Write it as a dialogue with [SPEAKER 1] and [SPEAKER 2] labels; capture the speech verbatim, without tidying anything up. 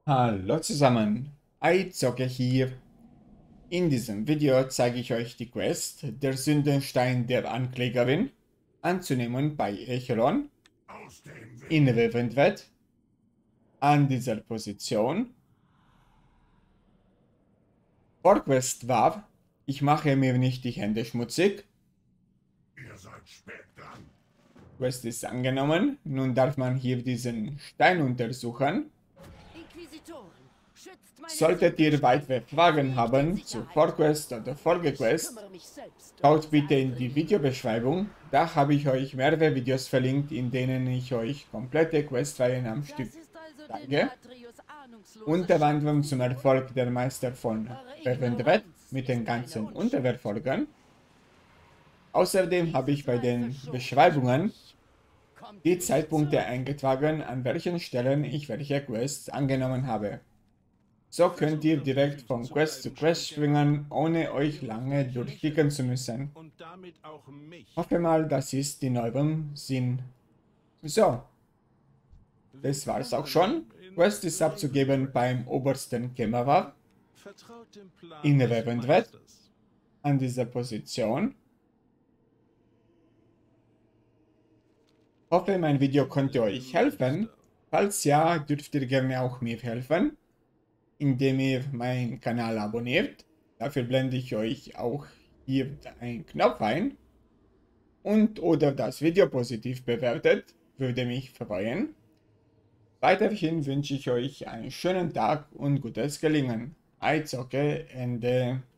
[SPEAKER 1] Hallo zusammen, iZocke hier. In diesem Video zeige ich euch die Quest, der Sündenstein der Anklägerin, anzunehmen bei Echeron in Reventwed, an dieser Position. Vorquest war, ich mache mir nicht die Hände schmutzig.
[SPEAKER 2] Ihr seid spät dran.
[SPEAKER 1] Quest ist angenommen, nun darf man hier diesen Stein untersuchen.
[SPEAKER 3] Inquisitoren, schützt meine
[SPEAKER 1] Solltet ihr
[SPEAKER 3] Sündensteine.
[SPEAKER 1] weitere Fragen
[SPEAKER 3] Fliegt
[SPEAKER 1] haben
[SPEAKER 3] in
[SPEAKER 1] zu
[SPEAKER 3] Sicherheit.
[SPEAKER 1] Vorquest oder
[SPEAKER 3] Ich
[SPEAKER 1] Folgequest,
[SPEAKER 3] kümmere mich selbst um
[SPEAKER 1] schaut
[SPEAKER 3] diese
[SPEAKER 1] bitte in die
[SPEAKER 3] Angelegenheit.
[SPEAKER 1] Videobeschreibung, da habe ich euch mehrere Videos verlinkt, in denen ich euch komplette Questreihen am Stück
[SPEAKER 3] Das ist also
[SPEAKER 1] zeige.
[SPEAKER 3] Denatrius ahnungsloser
[SPEAKER 1] Unter anderem zum
[SPEAKER 3] Schattenfigur?
[SPEAKER 1] Erfolg der Meister von
[SPEAKER 3] Eure
[SPEAKER 1] Reventwed
[SPEAKER 3] Ignoranz
[SPEAKER 1] mit
[SPEAKER 3] ist
[SPEAKER 1] den
[SPEAKER 3] meine
[SPEAKER 1] ganzen
[SPEAKER 3] Unschuld.
[SPEAKER 1] Unterverfolgern. Außerdem habe ich bei
[SPEAKER 3] Dieses Mal
[SPEAKER 1] den
[SPEAKER 3] verschone
[SPEAKER 1] Beschreibungen
[SPEAKER 3] ich euch. Kommt
[SPEAKER 1] die
[SPEAKER 3] nicht
[SPEAKER 1] Zeitpunkte
[SPEAKER 3] zurück.
[SPEAKER 1] eingetragen, an welchen Stellen ich welche Quests angenommen habe. So könnt ihr direkt von Quest zu Quest springen, ohne euch lange durchklicken zu müssen.
[SPEAKER 2] Und damit auch mich.
[SPEAKER 1] Hoffe mal, das ist in eurem Sinn. So, das war's auch schon. Quest ist abzugeben beim obersten Kämmerer
[SPEAKER 2] Vertraut dem Plan
[SPEAKER 1] in
[SPEAKER 2] des
[SPEAKER 1] Reventwed
[SPEAKER 2] Meisters.
[SPEAKER 1] an dieser Position. Hoffe, mein Video konnte euch helfen. Falls ja, dürft ihr gerne auch mir helfen, indem ihr meinen Kanal abonniert. Dafür blende ich euch auch hier einen Knopf ein. Und oder das Video positiv bewertet, würde mich freuen. Weiterhin wünsche ich euch einen schönen Tag und gutes Gelingen. iZocke, Ende.